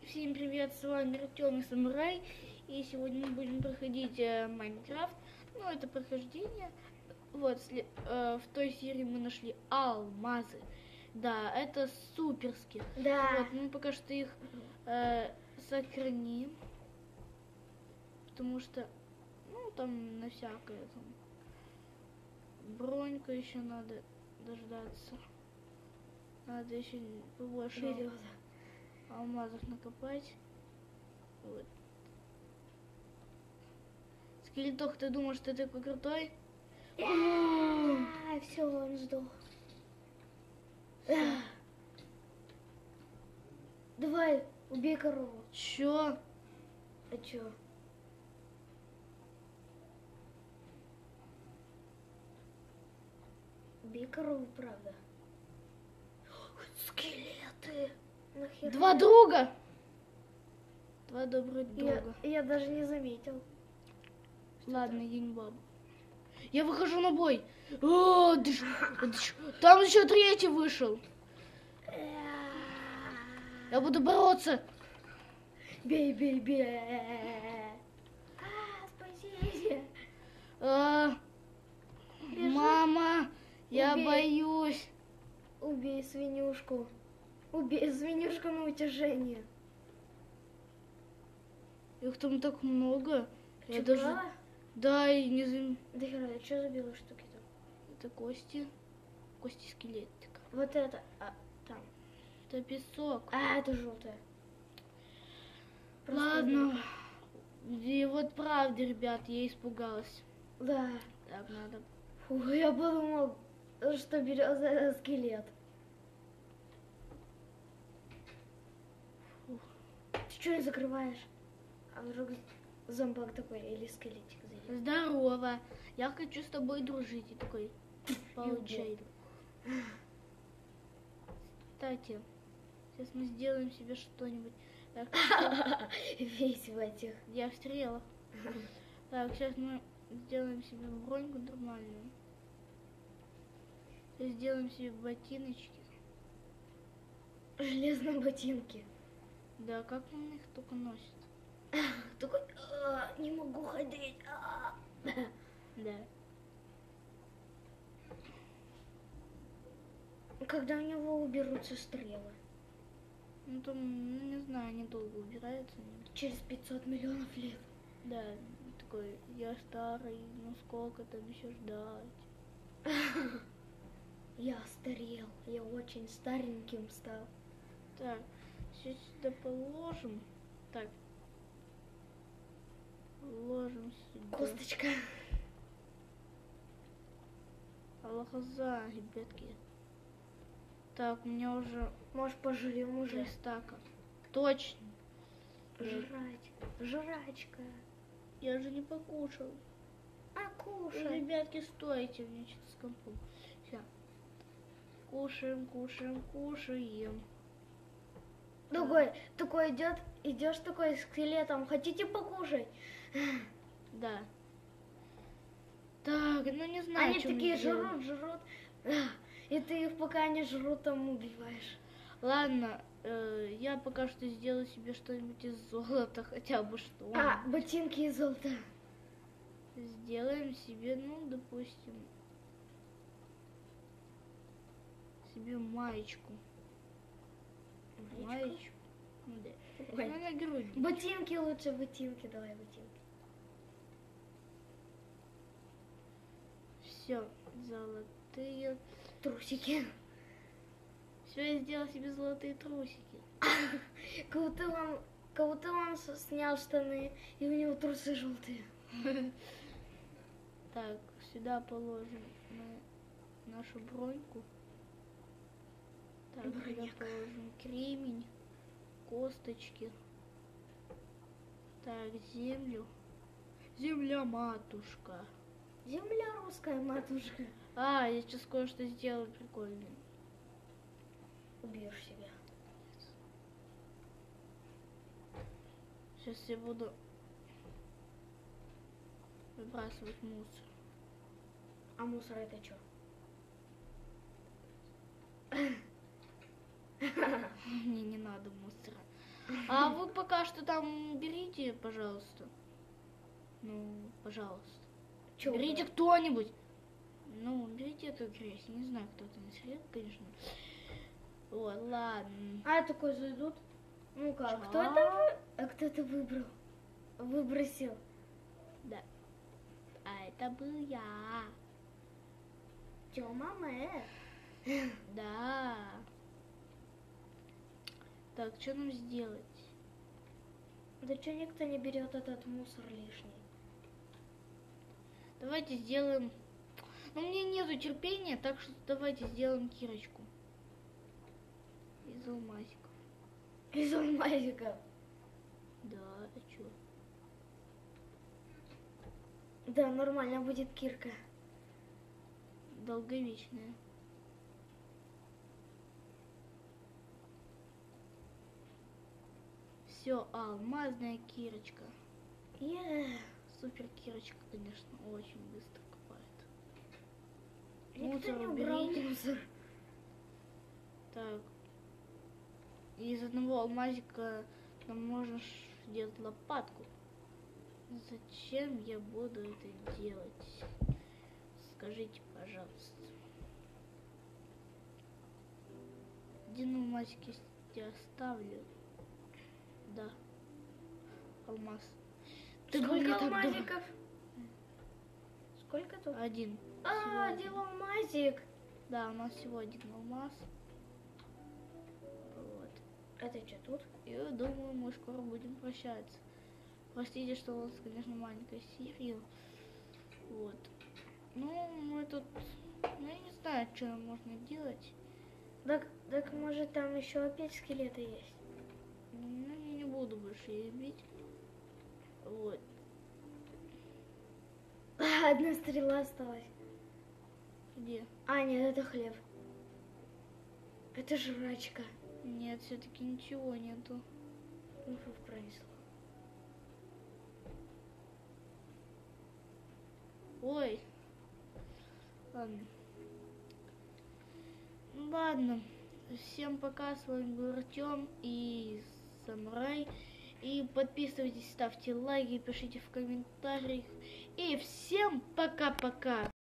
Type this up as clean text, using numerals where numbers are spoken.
Всем привет, с вами Артем и Самурай. И сегодня мы будем проходить Майнкрафт. Ну, это прохождение. Вот, в той серии мы нашли алмазы. Да, это суперски. Да. Вот, мы пока что их сохраним. Потому что, ну, там на всякое. Там, броньку еще надо дождаться. Надо еще побольше алмазов накопать. Вот. Скелеток, ты думаешь, ты такой крутой? Все, он сдох. Давай, убей корову. Чё? А чё? Убей корову, правда. Скелеты. Нахер? Два друга! Два добрых друга. Я даже не заметил. Ладно, ень бабу. Я выхожу на бой. О, там еще третий вышел. Я буду бороться. Бей, бей, бей. Спасите. Мама, я боюсь. Убей свинюшку. Убей свинюшку на утяжение. Их там так много. Я Чё, даже... Да, и не зам... Да хера, что за белые штуки там? Это кости. Кости скелетика. Вот это, там. Это песок. Это желтое. Ладно. И вот правда, ребят, я испугалась. Да. Так, надо... Фу, я подумал, что береза это скелет. Фух. Ты что не закрываешь? А вдруг зомбак такой или скелетик зайдет? Здорово. Я хочу с тобой дружить. И такой, получай. Кстати, сейчас мы сделаем себе что-нибудь. Весь в этих. Я в стрелах. Так, сейчас мы сделаем себе броньку нормальную. Сейчас сделаем себе ботиночки. Железные ботинки. Да, как он их только носит? Такой, не могу ходить. Да. Когда у него уберутся стрелы? Ну там, ну, не знаю, они долго убираются. Через 500 миллионов лет. Да, такой, я старый, ну сколько там еще ждать? Я старел, я очень стареньким стал. Так, все сюда положим. Так. Ложим сюда. Косточка. Аллахаза, ребятки. Так, у меня уже... Может, пожрем уже? 3 стака. Точно. Жрать. Жрачка. Я же не покушал. Кушай. Ребятки, стойте, у меня что-то с компом. Все. Кушаем, кушаем, кушаем. Такой идешь такой скелетом. Хотите покушать? Да. Так, ну не знаю, Они что мы такие сделаем. жрут. И ты их пока они жрут, там убиваешь. Ладно, я пока что сделаю себе что-нибудь из золота, хотя бы что. Ботинки из золота. Сделаем себе, ну, допустим, себе маечку. Маечку? Ну, да. Ой. Ну, на грудь. Ботинки лучше, ботинки. Давай ботинки. Все, золотые. Трусики. Все, я сделала себе золотые трусики. Кого-то он снял штаны, и у него трусы желтые. Так, сюда положим нашу броньку. Так, сюда положим кремень, косточки. Так, землю. Земля-матушка. Земля русская, матушка. Я сейчас кое-что сделаю прикольное. Убьешь себя. Сейчас я буду выбрасывать мусор. А мусор это что? Мне не надо мусора. А вы пока что там берите, пожалуйста. Ну, пожалуйста. Чё Берите брать? кто-нибудь. Ну, берите эту грязь. Не знаю, кто это насрет, конечно. Вот, ладно. А такой зайдут. Ну-ка, Чё? кто это выбрал? Выбросил. Да. А это был я. Тёма Мэ. Да. Так, что нам сделать? Да чё никто не берет этот мусор лишний? Давайте сделаем... Ну, у меня нету терпения, так что давайте сделаем Кирочку. Из алмазиков. Из алмазиков. Да, а чё? Да, нормально будет Кирка. Долговечная. Все, алмазная Кирочка. Супер Кирочка, конечно, очень быстро копает. Никто Мусор не убрал уберите. мусор. Так. Из одного алмазика нам можно сделать лопатку. Зачем я буду это делать? Скажите, пожалуйста. Один алмазик я оставлю. Да. Алмаз. Ты Сколько мне так алмазиков? Сколько тут? Один. А, Всего один алмазик. Да, у нас всего один алмаз. Вот. Это что тут? И я думаю, мы скоро будем прощаться. Простите, что у нас, конечно, маленькая серия. Вот. Ну, мы тут... Ну, я не знаю, что нам можно делать. Так может там еще опять скелеты есть? Ну, я не буду больше ее бить. Вот. Одна стрела осталась. Где? А, нет, это хлеб. Это жрачка. Нет, все-таки ничего нету. Ну, пронесло. Ой. Ладно. Ну, ладно. Всем пока. С вами был Артем и Самурай. И подписывайтесь, ставьте лайки, пишите в комментариях. И всем пока-пока.